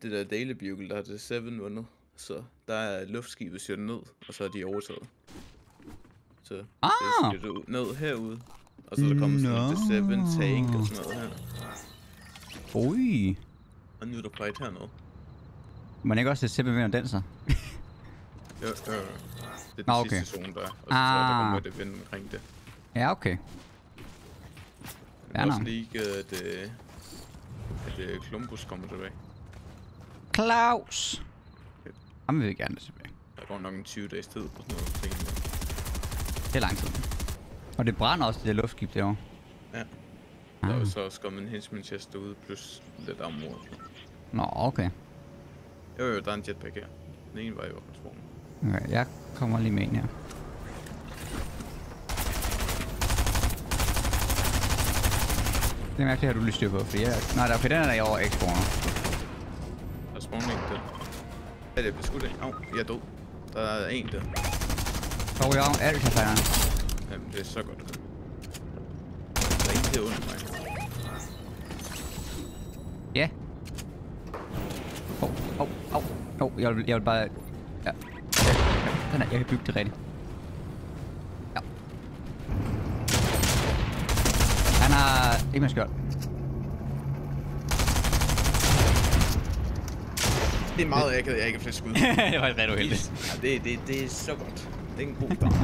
det der Daily Bugle, der har det 7 vundet. Så der er luftskibet kørt ned, og så er de overtaget. Så det er kørt ned herude. Og så er der kommet sådan en The 7 tank og sådan noget her. Ui. Og nu er der fight hernede. Man ikke også det 7 vinder den så? Jo, det er den sidste zone der. Og så tror jeg, der kommer et event omkring det. Ja, okay. Det er også lige, at Columbus kommer tilbage. Claus! Ham vil vi gerne tilbage. Der går nok en 20 dages tid på sådan noget. Det er lang tid. Og det brænder også, det der luftskib derovre. Ja. Der er jo så også kommet en henchman chest derude, plus lidt armor. Nå, okay. Jo, der er en jetpack her. Den ene var jo på sporen. Okay, jeg kommer lige med en her. Det er mærkeligt, at du lige styr på, fordi jeg... Nej, der er okay, den er der over X-spawner. Der er spawnet en der. Ja, det bliver skudt af. Au, jeg er død. Der er en der. Så jeg alt kan færre. Jamen, det er så godt. Der er en der under mig. Ja. Jeg vil bare... Ja. Den er, jeg kan bygge det rigtigt. Ja. Han har ikke mere skjold. Det er meget akavet, jeg ikke har flere skud. Det var ret uheldigt. Ja, det er så godt. Det er en god dag.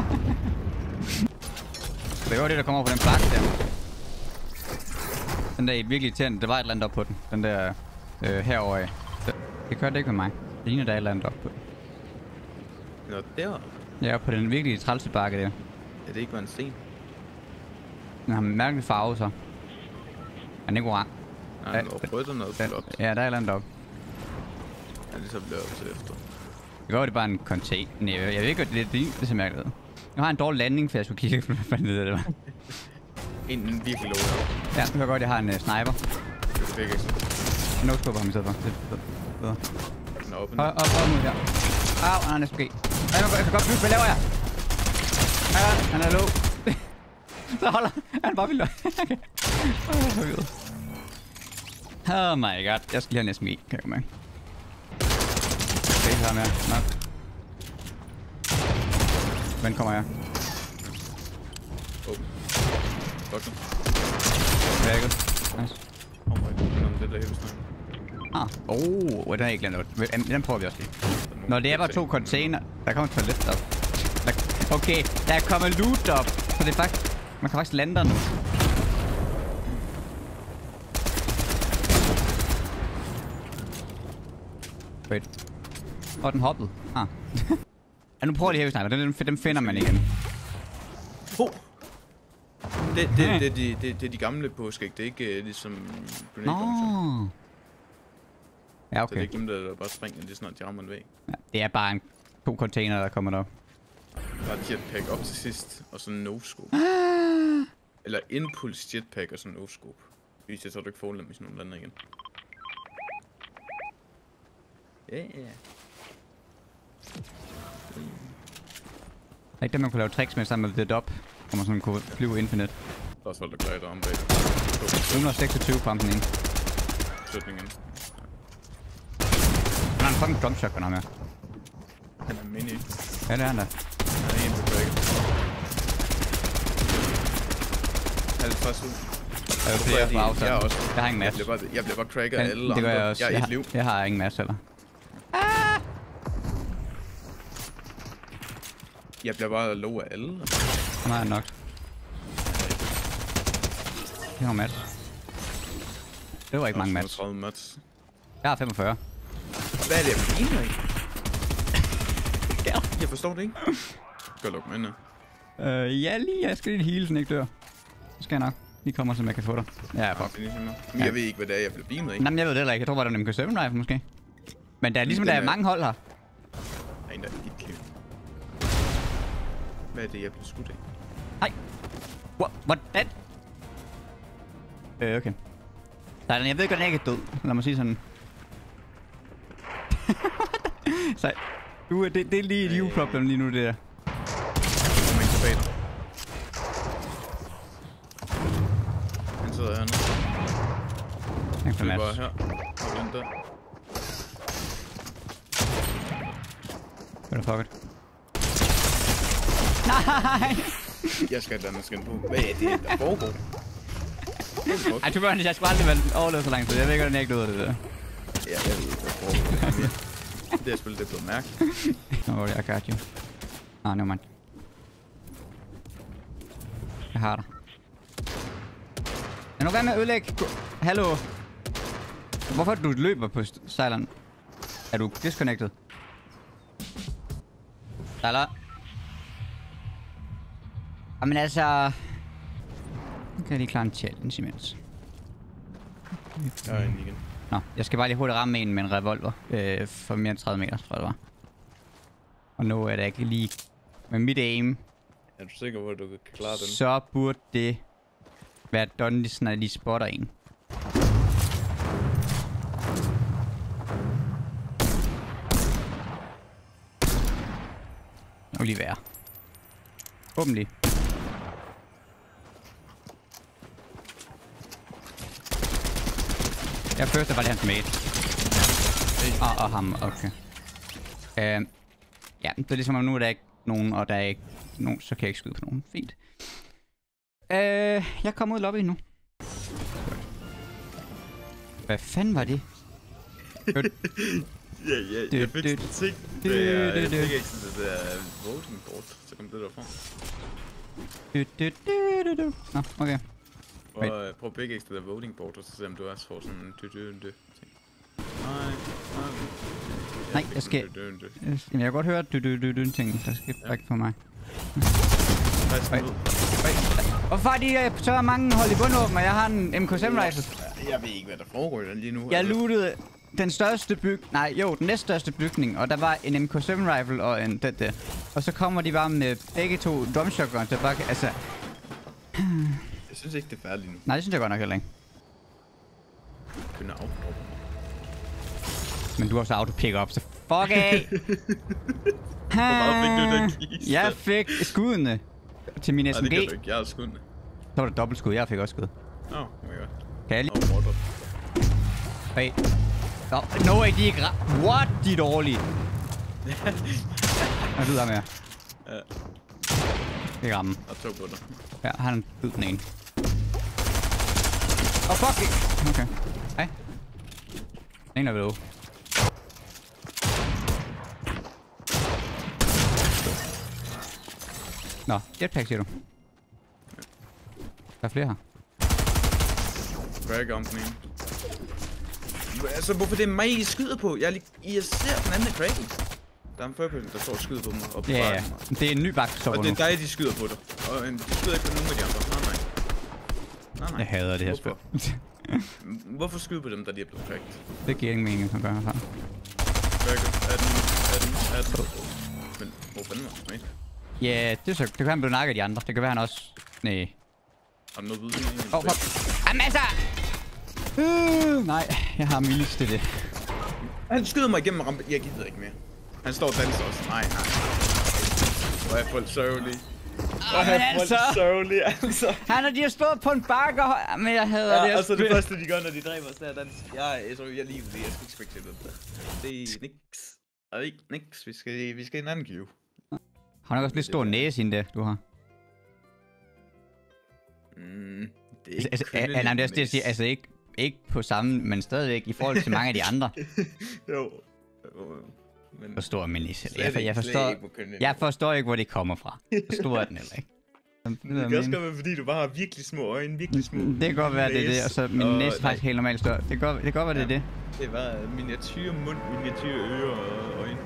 Det var det, der kommer over på den plakke der. Den der er virkelig irriterende. Der var et eller andet op på den. Den der herovre af. Det gør det ikke med mig. Det ligner, der er et eller andet op på den. Nå, der? Ja, på den virkelig trælse bakke der. Er det ikke bare en sten? Den har mærkelig farve så. Han er ikke orange. Nej, den er rødt og noget flot. Ja, der er et eller andet op. Ja, det så bliver jeg til efter. Det går, det er bare en container. Nej, jeg ved ikke, det er så mærkeligt. Jeg har en dårlig landing, for jeg skulle kigge, hvad fanden det var. En virkelig low. Ja, det kan godt, jeg har en sniper. Det fik ikke sådan. No-scope ham i stedet for. Det er bedre. Den er oppe nu. Op nu her. Au, han er næsten gay. Jeg kan godt bygge, hvad laver jeg? Han er low. Så holder han bare vildt. Okay. Oh my god, jeg skal lige have en SMG, kan jeg komme med. Okay, her mere. Nok. Hvem kommer jeg? Godt nu. Vækket. Nice. Oh my god, det der helt snart. Den er ikke glemt. Den prøver vi også lige. Når det er bare 2 container, der kommer et toilet op. Okay, der er kommet loot op. Så det er faktisk... Man kan faktisk lande der nu. Wait. Den hoppede. Ja, nu prøver de her sniper. Dem finder man igen. Det er de gamle påskæg. Det er ikke ligesom... Nå. Ja, okay. Så det er ikke dem, der bare springer lige snart de rammer en væg. Ja, det er bare 2 container, der kommer derop. Der er jetpack op til sidst, og så no-scope. Eller impulse jetpack og så no-scope. Hvis jeg tror, du ikke får dem i sådan nogle lander igen. Ja. Det er ikke det, man kunne lave tricks med sammen med det op, hvor man sådan kunne flyve infinite. Der er også folk, der glider om bag. 126 på ham den ene. Slutningen. Han har en fucking drum shotgun ham her. Han er mini. Ja, det er han da. Han er en på begge. 50 ud. Jeg er flere på afstand. Jeg også. Jeg har ingen masse. Jeg bliver bare cracket af alle det gør andre. jeg også. Jeg har et liv. Jeg har ingen masse heller. Jeg bliver bare low af alle. Han har nok. Jeg har match. Det var ikke mange match. 30 match. Jeg har 45. Hvad er det, jeg bliver af? Jeg forstår det ikke. Skal jeg lukke mig ind? Ja, lige. Jeg skal lige heal, så den ikke dør. Så skal jeg nok. Lige kommer, så jeg kan få dig. Ja, fuck. Men jeg ved ikke, hvad det er, jeg bliver beamet af. Nej, men jeg ved det heller ikke. Jeg tror bare, det er en MK7 rifle måske. Men der er ligesom, der er mange hold her. Der er en, der er et liv. Hvad er det, jeg bliver skudt af? Nej. Hvordan? Okay. Nej, jeg ved godt, den ikke er død. Lad mig sige sådan. Så det er lige et you-problem lige nu, det der. Kom ikke tilbage. Han sidder her nu. Jeg kan Det er match. bare her. Og den der. What the fuck? Nej! Jeg skal have den skin på. Hvad er det, der foregår? Ej, to be jeg skulle aldrig være overlevet så langt, så jeg ved ikke, hvordan jeg ikke nåede det der. Ja, jeg ved ikke, hvad foregår. Det her spil, det er blevet mærkeligt. Nå, jeg got you. Ah, nevermind. Jeg har dig. Er du gerne med at ødelægge? Hallo? Hvorfor du løber på sejleren? Er du disconnected? Sejler? Jamen altså... Nu kan jeg lige klare en challenge imens. Jeg er inde igen. Nå, jeg skal bare lige hurtigt ramme en med en revolver. For mere end 30 meter, tror jeg det var. Og nu er det ikke lige... Med mit aim... Er du sikker på, at du kan klare den? Så burde det... være done, lige sådan, at de spotter en. Det vil lige være. Åbn lige. Jeg første var det hans mate. Og ham, okay. Ja, det er ligesom om nu er der ikke nogen, og der er ikke nogen, så kan jeg ikke skyde på nogen. Fint. Jeg kommer ud i lobbyen nu. Hvad fanden var det? Ja, jeg fik sådan en ting. Jeg fik ikke sådan det der voting board, så kom det derfra. Nå, okay. Prøv at begge ekstra der voting board, og så se om du også får sådan en ting. Nej, jeg skal... Jeg kan godt høre ting, der skal ikke på mig. Hvorfor er de så mange hold i bundåben, og jeg har en MK7 rifle? Jeg ved ikke, hvad der foregår lige nu. Jeg lootede den største den næststørste bygning, og der var en MK7 rifle og en der. Og så kommer de bare med begge to drum shotguns, der bare altså... Jeg synes ikke, det er færdigt nu. Nej, det synes jeg godt nok heller ikke. Kunne afdroppe. Men du har også auto-pick-up, så fuck af! Hvor meget fik du den kiste? Jeg fik skuddene til min SMG. Nej, det kan du ikke. Jeg har skuddene. Så var det dobbelt skud, jeg fik også skud. Åh, oh my god. Kan jeg lige? Hey. No, de er ikke what? De er dårlige. Jeg lyder med. Ja. Det er ramme. Og to på dig. Ja, han er den ene. Fuck it. Okay. Hej. En er ved. Nå, jetpack siger du. Der er flere her. Crack om den ene. Altså, hvorfor det er mig, I skyder på? I ser den anden cracken. Der er en førerperson, der står og skyder på mig. Og ja, det er en ny bakke, der står på nu. Og det er dig, de skyder på dig. Og de skyder ikke på nogen af de andre. Nej. Jeg hader det her spil. Hvorfor skyde på dem, der lige er blevet cracked? Det giver ingen mening, at gøre herfra. Er den. Men hvor fanden var det? Ja, det kan han blive nakket af de andre. Det kan være han også... Næh. Har du noget viden? Fuck. Jamen altså! Nej, jeg har milis til det. Han skyder mig igennem rampen. Jeg gider ikke mere. Han står og danser også. Nej. Hvor er folk sørgelige. Altså. De har stået på en bakke, men jeg hader det. Og så det første, de gør, når de dræber os, der dans. Jeg tror, jeg lige det. Jeg skal ikke spække til det. Det er niks. Og ikke niks. Vi skal en anden queue. Har nok også lidt stor næse inden der, du har. Det er ikke altså ikke på samme, men stadigvæk i forhold til mange af de andre. Jo. Men forstår min næse. Jeg forstår ikke, hvor det kommer fra. Forstår den heller ikke. Det kan også godt være, fordi du bare har virkelig små øjne, virkelig små. Det kan godt være, det er det, og så min næse faktisk helt normalt større. Det kan godt være, det er det. Det var miniatyr mund, miniatyr ører og øjne.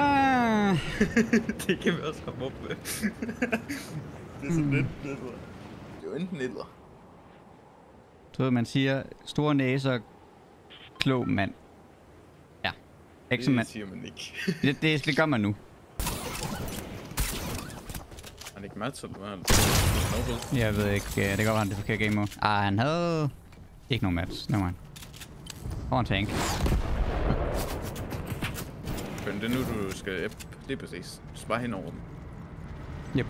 Det kan vi også komme op med. Det er sådan lidt nidler. Det er jo enten nidler. Så ved man siger, store næser, klog mand. Ja, ikke som mand. Det siger man ikke. det gør man nu. Han ikke match, eller hvad? Jeg ved ikke, det kan godt være, det forkert game mode. Han havde ikke nogen match, nevermind. Og en tank. Men det er nu, du skal... Yep, det er præcis. Du skal bare hen over dem. Yep.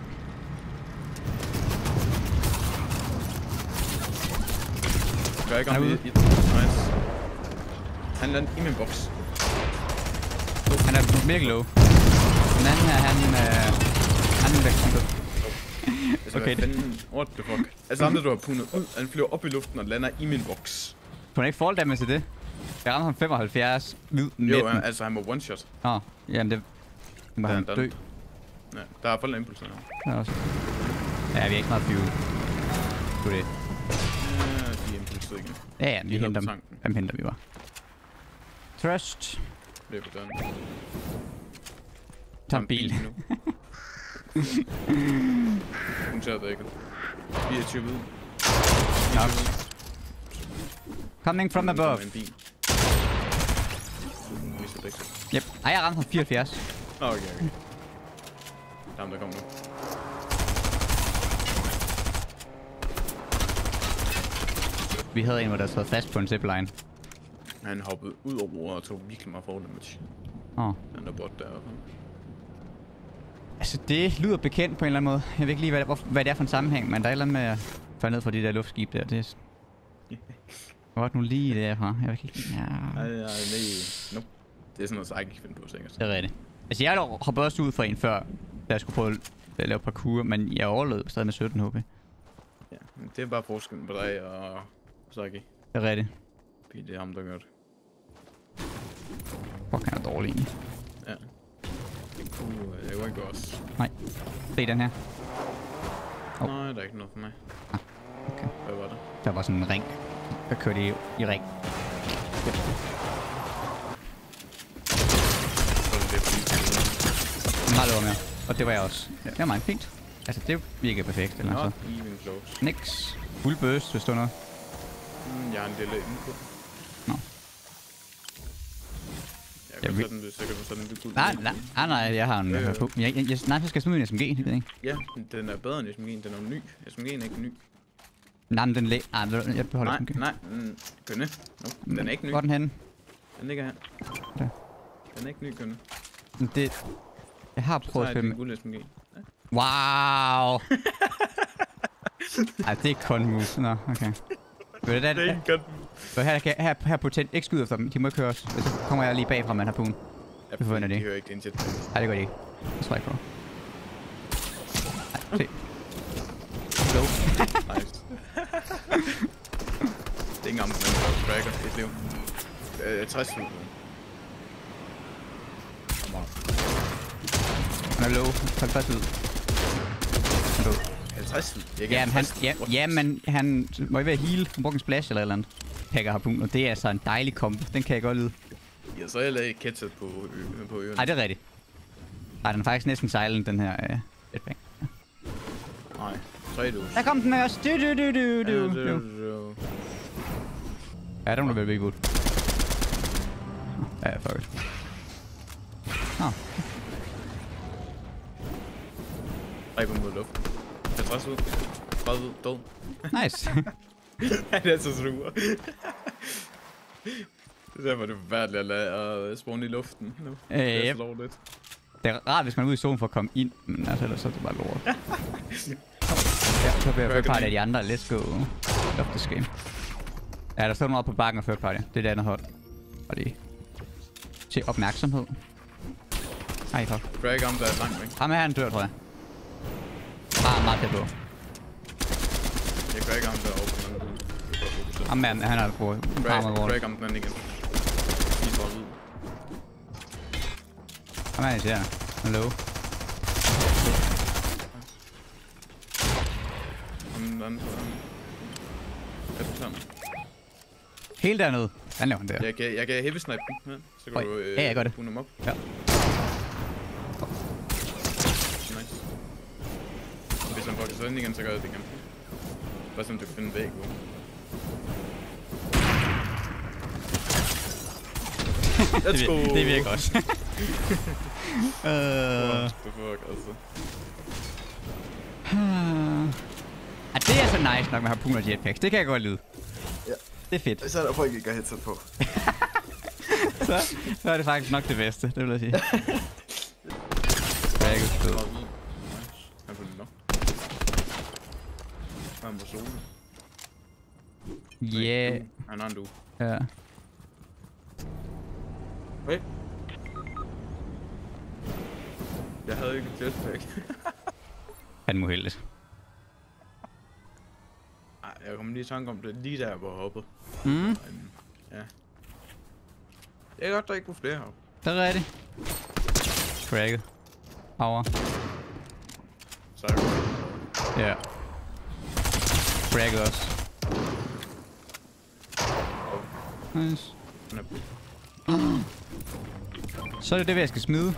Gør ikke om det. Nice. Han lander i min boks. Han er virkelig low. Den anden her, han er væk. Altså, Okay. hvad fanden? What the fuck? Altså, ham der, du har pundet ud, han flyver op i luften og lander i min boks. Kunne han ikke fall damage til det? Jeg ramte ham 75 hvid midten. Jo, altså, han var one-shot. Jamen det... Var han dø? Ja, der er foldet impulser nu. Ja, også. Ja, vi er ikke meget fuel. Du det. Ja, de er impulser igen. Ja, vi henter dem. Dem henter vi bare. Trust. Det er på døren. Tag en bil. nu. Hun ser det ikke. 24 hvid. Coming from above. En bil. Mister begge. Yep. Ej, jeg ramte ham 74. Okay. Der er ham, der kommer nu. Vi havde en, hvor der sad fast på en zipline. Han hoppede ud over bordet og tog virkelig meget fall damage. Den der bot deroppe. Altså, det lyder bekendt på en eller anden måde. Jeg ved ikke lige, hvad det er for en sammenhæng, men der er et eller andet med at falde ned fra de der luftskib der. Det er... Hvor nu lige derfra? Jeg ved ikke... Ja. Nej. Det er sådan noget, jeg ikke kan finde på, sikkert. Det er rigtigt. Altså, jeg hoppede også ud fra en før, da jeg skulle prøve at lave parkour, men jeg overlevede stadig med 17 HP. Ja, det er bare forskellen på dig og Saki. Det er rigtigt. Det er ham, der gør det. Fuck, han er dårlig egentlig. Ja. Det kunne jo ikke også. Nej. Se den her. Nej, der er ikke noget for mig. Okay. Hvad var det? Der var sådan en ring. Der kørte i ring. Så er det Meget over med. Og det var jeg også. Ja. Det var meget fint. Altså, det virker perfekt. Eller Not så. even close. Nix. Fuld burst, hvis du noget. Jeg har en lille input. Nå. Jeg kan sætte den, hvis jeg kan sætte den lidt ud. Nej, jeg har en på. Jeg skal smide en SMG, det ved jeg ikke. Ja, den er bedre end SMG'en. Den er jo ny. SMG'en er ikke ny. Nej, men den jeg beholder SMG. Nej, Kønne. Den er ikke ny. Hvor er den henne? Den ligger her. Der. Den er ikke ny, Kønne. Det... Jeg har prøvet at spille med... guld SMG. Ja. Wow! Ej, det er kun move. Nå, okay. Ved du, Det er ikke godt. her potent ikke skyde efter dem. De må ikke høre os. Så kommer jeg lige bagfra med en harpun. Ja, Vi forventer det. De hører ikke din jetpack. Nej, det gør de ikke. Det tror jeg ikke på. Ej, se. Go. Nice. Det er ikke engang, man kan cracker i et liv. 60 ud. Han er low. 50 ud. Han er low. 50 ud? Men han må ikke være heal. Han bruger en splash eller et eller andet. Hacker harpun, og det er altså en dejlig kombo. Den kan jeg godt lide. Ja, så er jeg lavet ketchup på øen. Ej, det er rigtigt. Ej, den er faktisk næsten silent, den her jetpack. Nej, 3 dus. Der kom den også. Du. Ja, den var vel virkelig godt. Ja, fuck it. Nå. 3 på mod luft. 50 ud. 30 ud. Død. Nice. Han er så sur. Det er derfor, det er forfærdeligt at lade spawn i luften nu. Det er så lovligt. Det er rart, hvis man er ude i zonen for at komme ind, men altså, ellers så er det bare lort. Ja, så bliver jeg third party af de andre. Let's go. Love this game. Ja, der står noget på bakken og third party. Det er det andet hold. Og det til opmærksomhed. Ej, fuck. Frag om, der er langt væk. Ham er han dør, tror jeg. Meget tæt på. Jeg frag om, der er over på den anden. Ham er han er på armor. Frag om den anden igen. Lige for ud. Ham er han Hallo. Den anden på den. Jeg tager den. Helt dernede. Hvad laver han der? Jeg kan heavy snipe den. Ja, så kan du jeg gør det. Pune dem op. Ja. Nice. Hvis han får sådan igen, så gør jeg det igen. Bare sådan, du kan finde en væg. Let's go! Det virker også. What the fuck, altså. Det er så nice nok med harpun og jetpacks. Det kan jeg godt lide. Ja. Det er fedt. Så er der folk ikke har headset på. så er det faktisk nok det bedste, det vil jeg sige. Det er ikke stød. Han får nok. Han var solen. Yeah. Han har en du. Ja. Okay. Jeg havde ikke et jetpack. Han uheldigt. Nej, jeg kom lige i tanke om det lige der, hvor jeg hoppede. Ja. Det er godt, der ikke var flere her. Det er rigtigt. Cracket. Power. Så er det. Ja. Cracket også. Nice. Så er det det, jeg skal smide.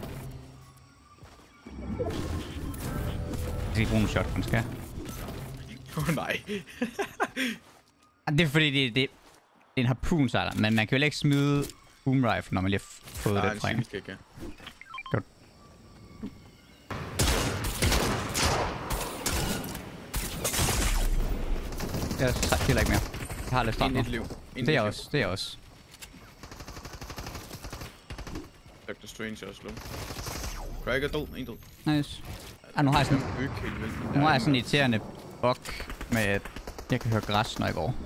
Jeg skal ikke bruge nogle shotgun, skal jeg? Nej. Det er fordi, det er en harpunsejler, men man kan jo ikke smide boom rifle, når man lige har fået det fra en. Nej, Godt. Jeg heller ikke mere. Jeg har lidt stramt nu. Det er jeg også, det er jeg også. Dr. Strange er også low. Craig er død, en død. Nice. Nu har jeg sådan, nu har jeg sådan en irriterende bug med, at jeg kan høre græs, når jeg går.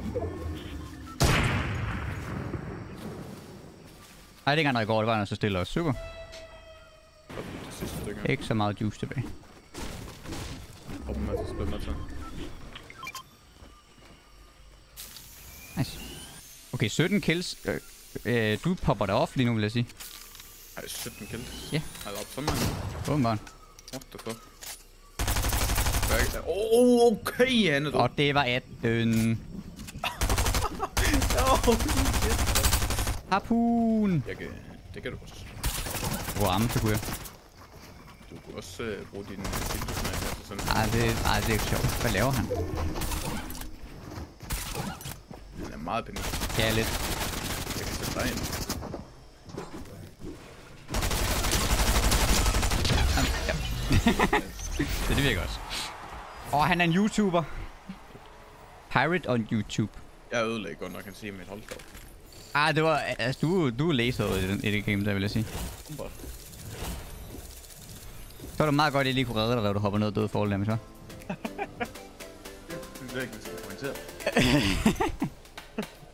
Nej, det er ikke engang, når jeg går, det var, når jeg så stille og super. Ikke så meget juice tilbage. Nice. Okay, 17 kills. Du popper det off lige nu, vil jeg sige. Ej, 17 kills? Ja. Har jeg op så mange? Åbenbart. What the fuck? Okay, han er død. Og det var 18. Harpoon! Det kan du også. Hvor ramme, så kunne jeg. Du kunne også bruge din tilbudssnæk eller sådan. Ej, det er ikke sjovt. Hvad laver han? Den er meget pænt. Ja, lidt. Jeg kan sætte dig ind. Ja. det virker også. Han er en YouTuber. Pirate on YouTube. Jeg ødelagde godt nok, kan sige mit holdstop. Det var... Altså, du er laseret i det game, der vil jeg sige. Så var det meget godt, at jeg lige kunne redde dig, da du hopper ned og døde forhold damage, hva'? Det er ikke, vi skal pointere.